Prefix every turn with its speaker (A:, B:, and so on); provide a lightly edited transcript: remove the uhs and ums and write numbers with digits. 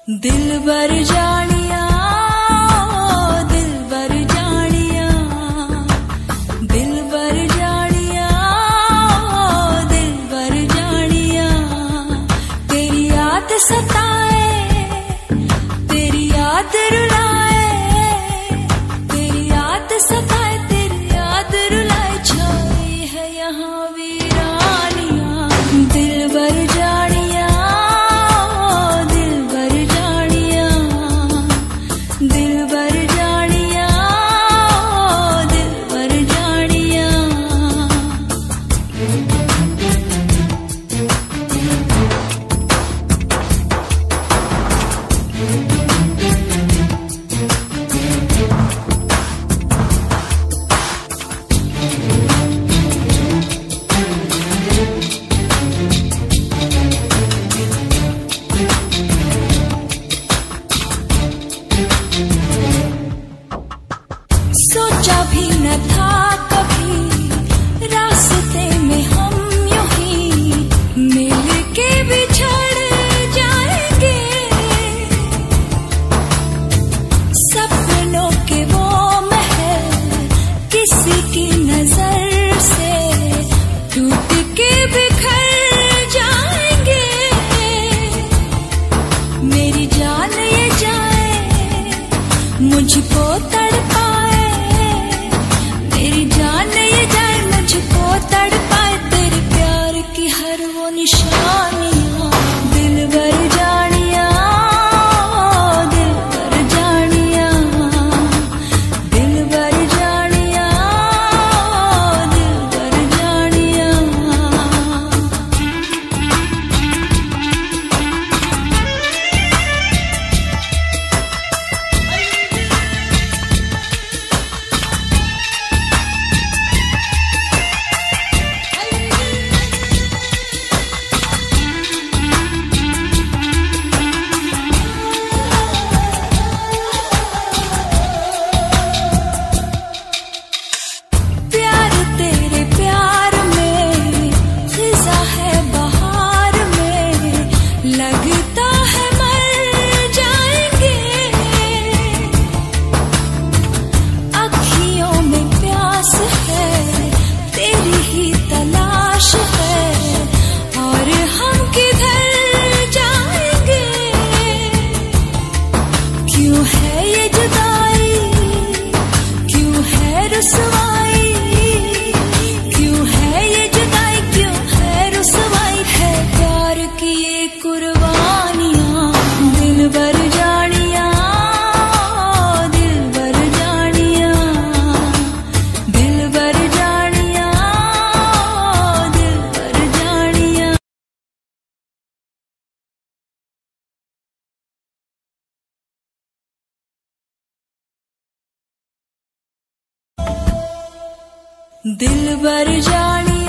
A: दिलबर जानिया, दिलबर जानिया, दिलबर जानिया, दिलबर जानिया। तेरी याद सताए, तेरी याद रुलाए, तेरी याद सताए, तेरी याद रुलाए। छाई है यहाँ वीरानिया, दिलबर जानिया, दिलबर जानिया, दिलबर जानिया, दिलबर जानिया। सोचा भी न था कभी रास्ते में हम यूं ही मिल के बिछड़ जाएंगे। सपनों के वो महल किसी की नजर से टूट के बिखर जाएंगे। मेरी जान ये जाए, मुझको तड़पाए, मेरी जान ये जाए, मुझको तड़पाए। तेरे प्यार की हर वो निशानियाँ, दिलबर जानिया, दिलबर जानिया, दिलबर जानिया, दिलबर जानिया। प्यार तेरे प्यार में खिजा है बहार में, लगता है मर जाएंगे। अखियों में प्यास है, तेरी ही तलाश है, और हम किधर जाएंगे। क्यों है ये जुदाई, क्यों है रुसवाई, क्यों है ये जुदाई, क्यों है रुसवाई। है प्यार की ये कुर्बानियाँ, दिलबर जानिया, दिलबर जानिया, दिलबर जानिया, दिलबर जानिया। दिलबर जानिया।